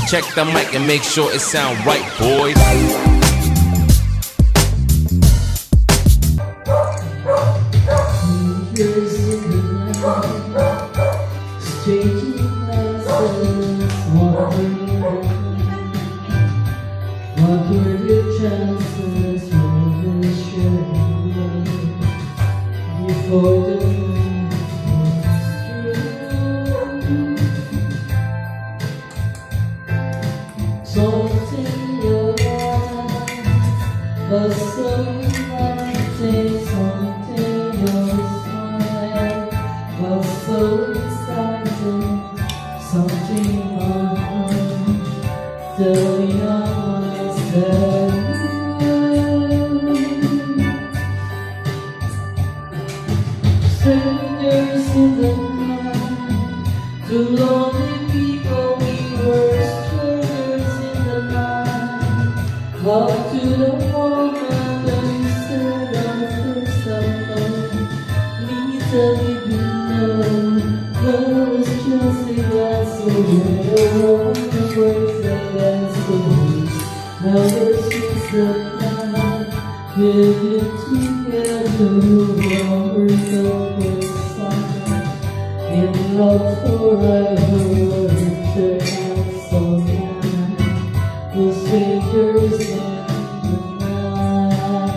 Check the mic and make sure it sound right, boys. What were your chances for this sharing before the moon was something in your eyes, but something, something your smile was so exciting, something tell me how strangers in the night, two lonely people, we were strangers in the night. Up to the moment that we said our first love, little did we know, love was just a glass away, a woman breaks a glass away. Never since the night we've been together, lovers of the sun, in love forever, it turned out so nice. We're strangers in the night.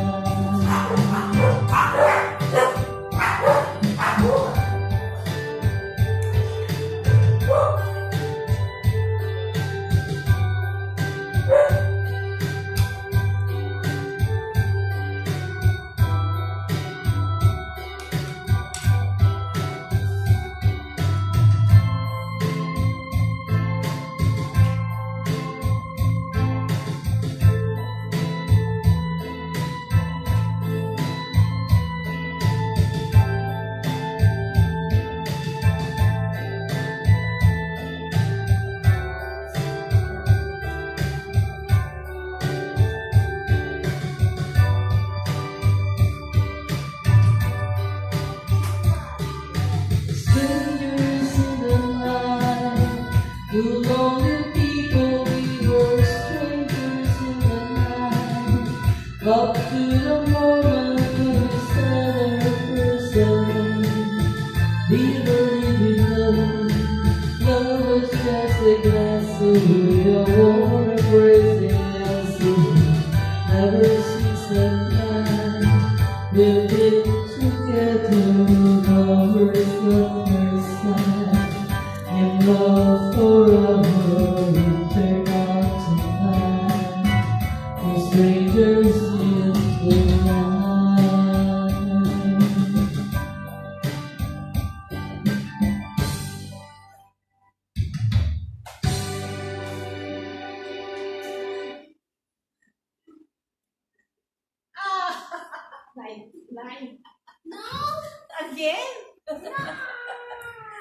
Two lonely people, we were strangers in the night. Up to the moment when we said our first love, we believed in love. Love was just a glass away, a warm embrace in us away. Never since that night we've been together, lovers of first sight, in love forever, it turned out tonight. We're strangers in the night. Nine. No! Again?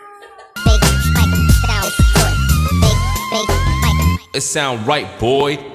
It sound right, boy.